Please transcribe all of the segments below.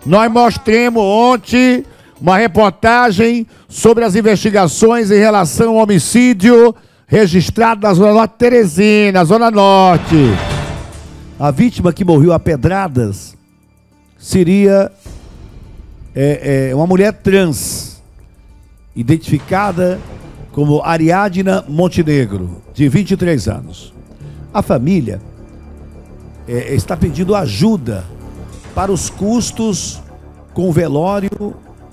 Nós mostramos ontem uma reportagem sobre as investigações em relação ao homicídio registrado na Zona Norte de Teresina, Zona Norte. A vítima que morreu a pedradas seria uma mulher trans, identificada como Ariadna Montenegro, de 23 anos. A família está pedindo ajuda para os custos com o velório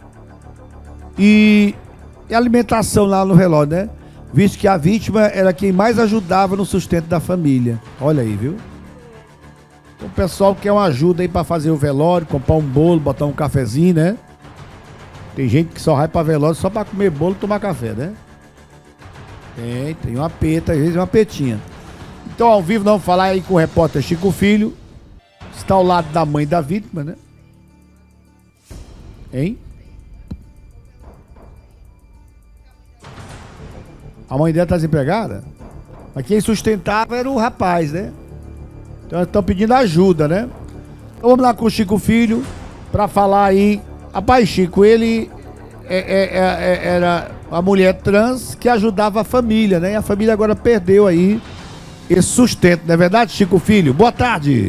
e alimentação lá no velório, né? Visto que a vítima era quem mais ajudava no sustento da família. Olha aí, viu? O pessoal quer uma ajuda aí para fazer o velório, comprar um bolo, botar um cafezinho, né? Tem gente que só vai para velório só para comer bolo e tomar café, né? Tem uma peta, às vezes uma petinha. Então, ao vivo, vamos falar aí com o repórter Chico Filho. Está ao lado da mãe da vítima, né? Hein? A mãe dela está desempregada? Mas quem sustentava era o rapaz, né? Então, eles estão pedindo ajuda, né? Então, vamos lá com o Chico Filho para falar aí. Rapaz, Chico, ele era uma mulher trans que ajudava a família, né? E a família agora perdeu aí esse sustento, não é verdade, Chico Filho? Boa tarde.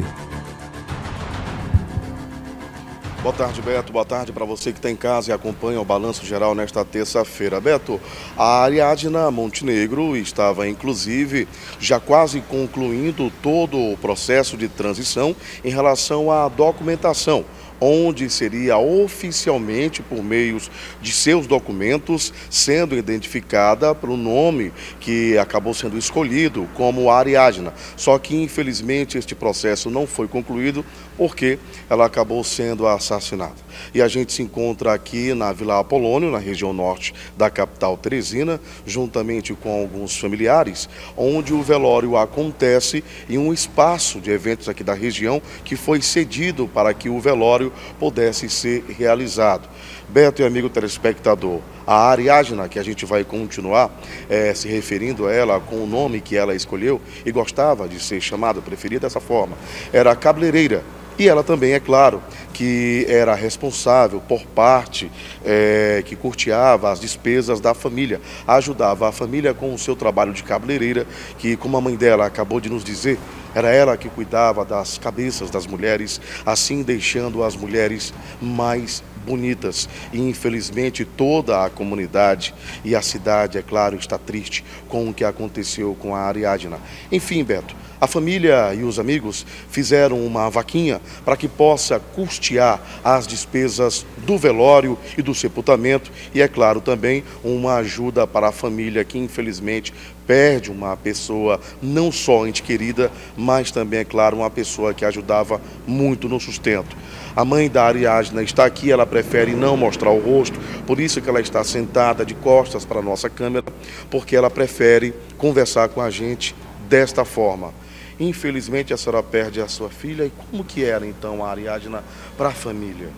Boa tarde, Beto. Boa tarde para você que está em casa e acompanha o Balanço Geral nesta terça-feira. Beto, a Ariadna Montenegro estava, inclusive, já quase concluindo todo o processo de transição em relação à documentação, onde seria oficialmente, por meio de seus documentos, sendo identificada pelo nome que acabou sendo escolhido como Ariadna. Só que, infelizmente, este processo não foi concluído porque ela acabou sendo assassinada. E a gente se encontra aqui na Vila Apolônio, na região norte da capital Teresina, juntamente com alguns familiares, onde o velório acontece em um espaço de eventos aqui da região que foi cedido para que o velório pudesse ser realizado. Beto e amigo telespectador, a Ariadna, que a gente vai continuar se referindo a ela com o nome que ela escolheu e gostava de ser chamada, preferida dessa forma, era cabeleireira. E ela também, é claro, que era responsável por parte que custeava as despesas da família, ajudava a família com o seu trabalho de cabeleireira, que, como a mãe dela acabou de nos dizer, era ela que cuidava das cabeças das mulheres, assim deixando as mulheres mais bonitas. E, infelizmente, toda a comunidade e a cidade, é claro, está triste com o que aconteceu com a Ariadna. Enfim, Beto, a família e os amigos fizeram uma vaquinha para que possa custear as despesas do velório e do sepultamento e, é claro, também uma ajuda para a família que, infelizmente, perde uma pessoa não só ente querida, mas também, é claro, uma pessoa que ajudava muito no sustento. A mãe da Ariadna está aqui, ela prefere não mostrar o rosto, por isso que ela está sentada de costas para a nossa câmera, porque ela prefere conversar com a gente desta forma. Infelizmente, a senhora perde a sua filha. E como que era, então, a Ariadna para a família?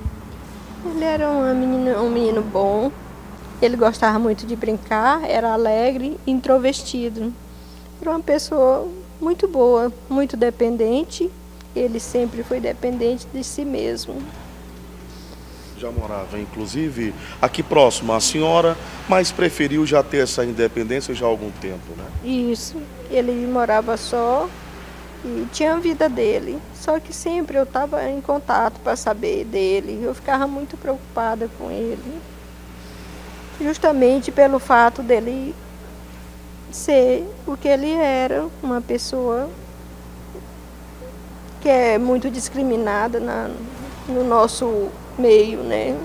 Ele era um menino bom. Ele gostava muito de brincar, era alegre, introvertido. Era uma pessoa muito boa, muito dependente. Ele sempre foi dependente de si mesmo. Já morava, inclusive, aqui próximo à senhora, mas preferiu já ter essa independência já há algum tempo, né? Isso. Ele morava só e tinha a vida dele. Só que sempre eu estava em contato para saber dele. Eu ficava muito preocupada com ele. Justamente pelo fato dele ser o que ele era, uma pessoa que é muito discriminada no nosso meio, né?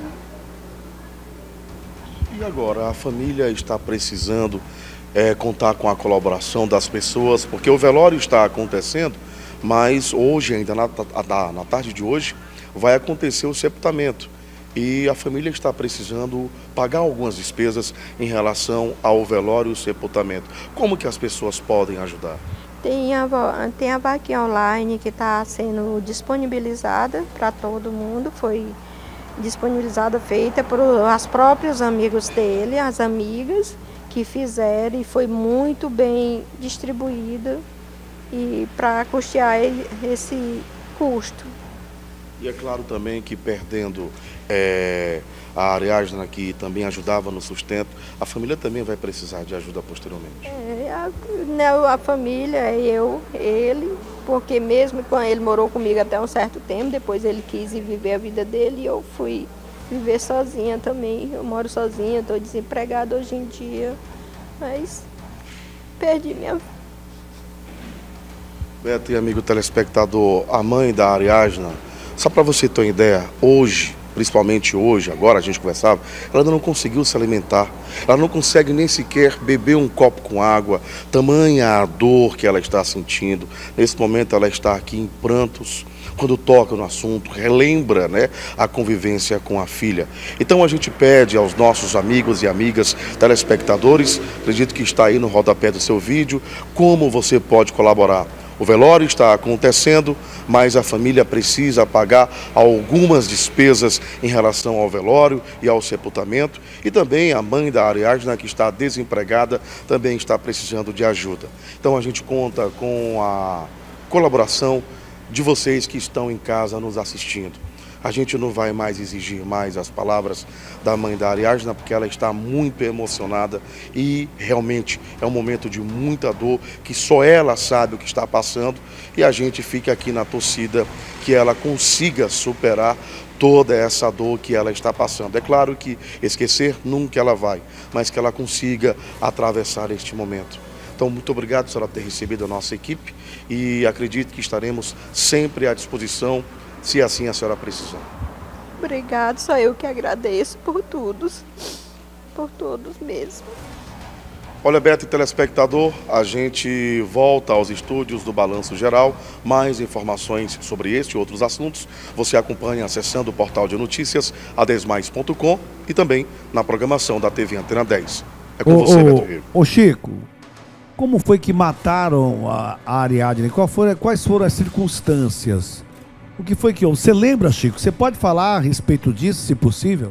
E agora, a família está precisando contar com a colaboração das pessoas, porque o velório está acontecendo, mas hoje, ainda na tarde de hoje, vai acontecer o sepultamento. E a família está precisando pagar algumas despesas em relação ao velório e o sepultamento. Como que as pessoas podem ajudar? Tem a vaquinha online que está sendo disponibilizada para todo mundo. Foi disponibilizada, feita por os próprios amigos dele, as amigas que fizeram, e foi muito bem distribuída e para custear esse custo. E é claro também que perdendo a Ariadna, que também ajudava no sustento, a família também vai precisar de ajuda posteriormente. A família, eu, ele, porque mesmo quando ele morou comigo até um certo tempo, depois ele quis ir viver a vida dele e eu fui viver sozinha também. Eu moro sozinha, estou desempregada hoje em dia, mas perdi minha vida. Beto e amigo telespectador, a mãe da Ariadna, só para você ter uma ideia, hoje, principalmente hoje, agora a gente conversava, ela ainda não conseguiu se alimentar, ela não consegue nem sequer beber um copo com água, tamanha a dor que ela está sentindo. Nesse momento ela está aqui em prantos, quando toca no assunto, relembra, né, a convivência com a filha. Então a gente pede aos nossos amigos e amigas telespectadores, acredito que está aí no rodapé do seu vídeo, como você pode colaborar. O velório está acontecendo, mas a família precisa pagar algumas despesas em relação ao velório e ao sepultamento. E também a mãe da Ariadna, que está desempregada, também está precisando de ajuda. Então a gente conta com a colaboração de vocês que estão em casa nos assistindo. A gente não vai mais exigir mais as palavras da mãe da Ariadna, porque ela está muito emocionada e realmente é um momento de muita dor, que só ela sabe o que está passando, e a gente fica aqui na torcida que ela consiga superar toda essa dor que ela está passando. É claro que esquecer nunca ela vai, mas que ela consiga atravessar este momento. Então, muito obrigado, senhora, por ter recebido a nossa equipe, e acredito que estaremos sempre à disposição, se assim a senhora precisar. Obrigado, só eu que agradeço por todos mesmo. Olha, Beto e telespectador, a gente volta aos estúdios do Balanço Geral. Mais informações sobre este e outros assuntos você acompanha acessando o portal de notícias adesmais.com e também na programação da TV Antena 10. É com você, Beto Rio. Ô Chico, como foi que mataram a Ariadne? Quais foram as circunstâncias? O que foi que houve? Você lembra, Chico? Você pode falar a respeito disso, se possível?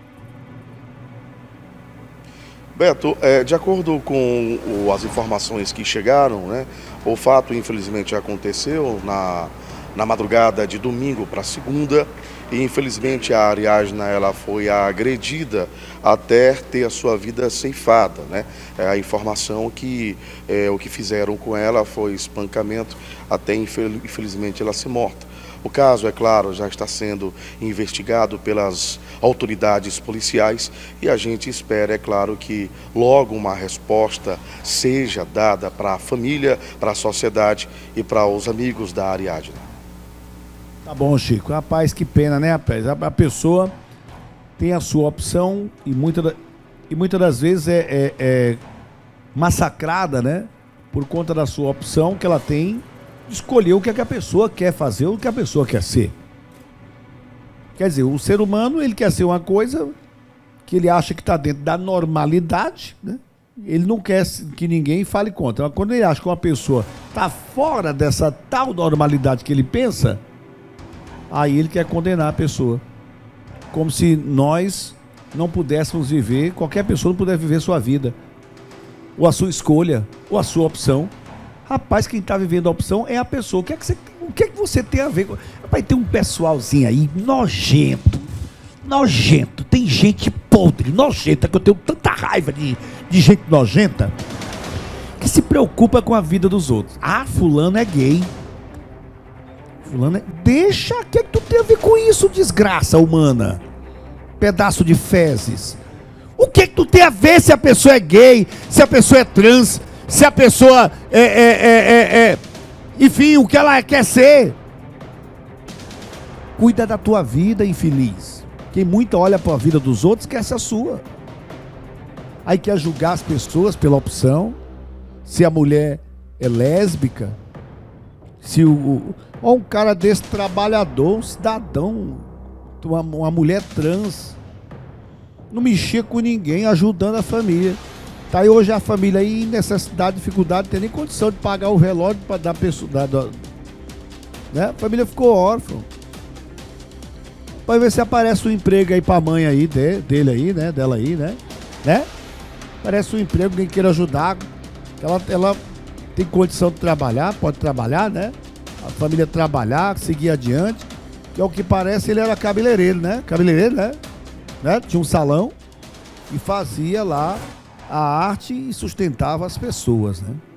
Beto, de acordo com as informações que chegaram, né, o fato infelizmente aconteceu na madrugada de domingo para segunda, e infelizmente a Ariadna ela foi agredida até ter a sua vida ceifada, né? A informação que o que fizeram com ela foi espancamento, até infelizmente ela se morta. O caso, é claro, já está sendo investigado pelas autoridades policiais e a gente espera, é claro, que logo uma resposta seja dada para a família, para a sociedade e para os amigos da Ariadna. Tá bom, Chico. Rapaz, que pena, né, rapaz? A pessoa tem a sua opção e muitas das vezes é massacrada, né? Por conta da sua opção que ela tem, escolher o que a pessoa quer fazer, o que a pessoa quer ser. Quer dizer, o ser humano, ele quer ser uma coisa que ele acha que está dentro da normalidade, né? Ele não quer que ninguém fale contra. Mas quando ele acha que uma pessoa está fora dessa tal normalidade que ele pensa, aí ele quer condenar a pessoa. Como se nós não pudéssemos viver, qualquer pessoa não pudesse viver sua vida, ou a sua escolha, ou a sua opção. Rapaz, quem está vivendo a opção é a pessoa. O que é que você tem a ver com... Rapaz, tem um pessoalzinho aí nojento. Tem gente podre, nojenta, que eu tenho tanta raiva de gente nojenta, que se preocupa com a vida dos outros. Ah, fulano é gay. Fulano é... Deixa, o que é que tu tem a ver com isso, desgraça humana? Pedaço de fezes. O que é que tu tem a ver se a pessoa é gay, se a pessoa é trans, se a pessoa enfim, o que ela quer ser? Cuida da tua vida, infeliz. Quem muito olha para a vida dos outros, esquece a sua. Aí quer julgar as pessoas pela opção, se a mulher é lésbica, se um cara desse trabalhador, um cidadão, uma mulher trans, não mexia com ninguém, ajudando a família. Tá aí hoje a família aí em necessidade, dificuldade, não tem nem condição de pagar o velório para dar pessoa, né? A família ficou órfã. Pode ver se aparece um emprego aí pra mãe aí, dele aí, né? Dela aí, né? Aparece um emprego, quem queira ajudar. Ela tem condição de trabalhar, pode trabalhar, né? A família trabalhar, seguir adiante. que ao que parece ele era cabeleireiro, né? Cabeleireiro, né? Tinha um salão e fazia lá a arte e sustentava as pessoas, né?